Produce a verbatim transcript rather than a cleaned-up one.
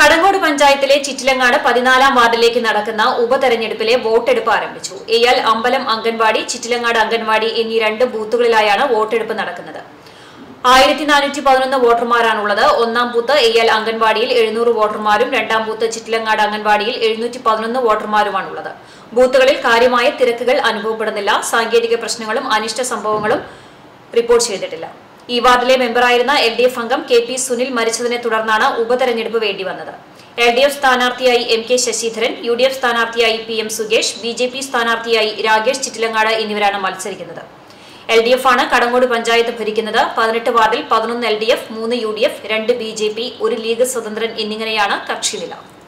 കടങ്ങോട് പഞ്ചായത്തിലെ ചിറ്റിലങ്ങാട് പതിനാലാം വാർഡിലേക്ക് നടക്കുന്ന ഉപതെരഞ്ഞെടുപ്പിലെ വോട്ടെടുപ്പ് ആരംഭിച്ചു. എയാൽ അമ്പലം അംഗൻവാടി, ചിറ്റിലങ്ങാട് അംഗൻവാടി എന്നീ രണ്ട് ബൂത്തുകളിലായാണ് വോട്ടെടുപ്പ് നടക്കുന്നത്. ആയിരത്തി നാനൂറ്റി പതിനൊന്ന് വോട്ടർമാരാണുള്ളത്. ഒന്നാം ബൂത്ത് എയാൽ അംഗൻവാടിയിൽ എഴുന്നൂറ് വോട്ടർമാരും രണ്ടാം ബൂത്ത് ചിറ്റിലങ്ങാട് അംഗൻവാടിയിൽ എഴുന്നൂറ്റി പതിനൊന്ന് വോട്ടർമാരുമാണുള്ളത്. ബൂത്തുകളിൽ കാര്യമായ തിരക്കുകൾ അനുഭവപ്പെടുന്നില്ല. സാങ്കേതിക പ്രശ്നങ്ങളും അനിഷ്ട സംഭവങ്ങളും റിപ്പോർട്ട് ചെയ്തിട്ടില്ല. ഈ വാർഡിലെ മെമ്പറായിരുന്ന എൽ ഡി എഫ് അംഗം കെ പി സുനിൽ മരിച്ചതിനെ തുടർന്നാണ് ഉപതെരഞ്ഞെടുപ്പ് വേണ്ടിവന്നത്. എൽ ഡി എഫ് സ്ഥാനാർത്ഥിയായി M K Sasidharan, U D F സ്ഥാനാർത്ഥിയായി P M Sukesh, B J P സ്ഥാനാർത്ഥിയായി രാകേഷ് ചിറ്റിലങ്ങാട് എന്നിവരാണ് മത്സരിക്കുന്നത്. എൽ ഡി എഫ് ആണ് കടങ്ങോട് പഞ്ചായത്ത് ഭരിക്കുന്നത്. പതിനെട്ട് വാർഡിൽ പതിനൊന്ന് എൽ ഡി എഫ്, മൂന്ന് യു ഡി എഫ്, രണ്ട് ബി ജെ പി, ഒരു ലീഗ് സ്വതന്ത്രൻ എന്നിങ്ങനെയാണ് കക്ഷിനില.